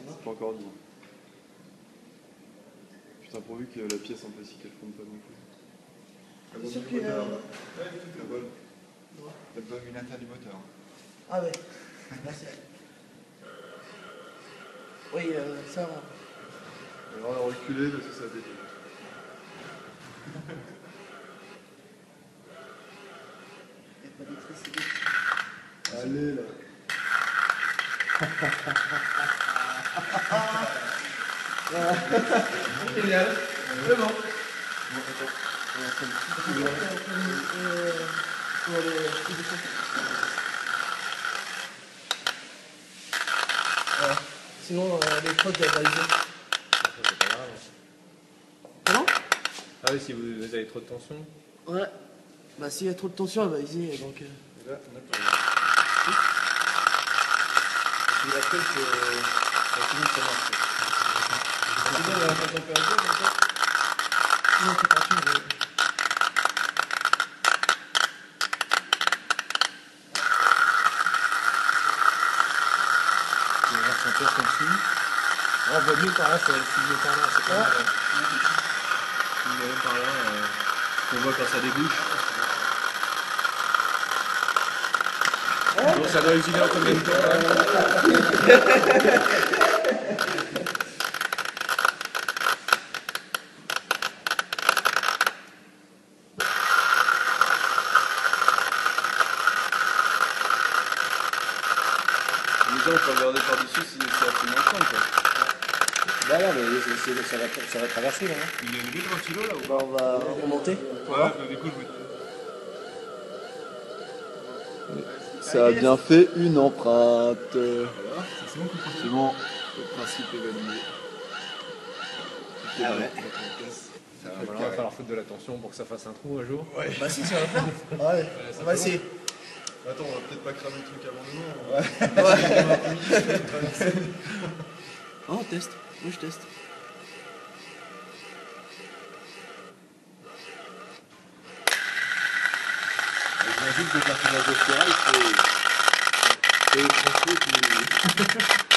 C'est pas encore dit. Putain, pourvu que la pièce en plastique elle fonde pas non plus. C'est sûr qu'il y a... Ouais, tout le bol. Le dominateur du moteur. Ah ouais, merci. Oui, ça va. Alors on va reculer parce que ça a détruit. Il n'y a pas d'électricité. Allez là. Génial. C'est bon. Sinon, les prods, elles vont Ça, c'est pas grave. Comment? Ah oui, si vous avez trop de tension. Ouais. Bah, s'il y a trop de tension, elle va iser, donc... Et là, on a plus rien. Et après, ça marche. C'est bien la température comme ça. Non, c'est pas sûr, Tu vas voir son père comme ci. Oh, on voit mieux par là, c'est le par là, c'est pas mal. Il y a même par là, on voit quand ça débouche. Bon, ça doit utiliser en combien de temps là? Les gens peuvent regarder par-dessus si c'est absolument simple quoi. Bah non, mais ça va traverser là. Il est élevé le ventilo là ou Bah, on va remonter. pas? Ouais, du coup, Ça a bien fait une empreinte. Voilà, c'est bon. C'est bon, le principe est validé. Ah ouais. Ça va, voilà, il va falloir foutre de la tension pour que ça fasse un trou un jour. Bah si, ça va faire. Ouais, on va essayer. Attends, on va peut-être pas cramer le truc avant demain. Ouais. Oh, on teste. Moi, je teste. J'imagine que le personnage de Ferrari, c'est le français qui...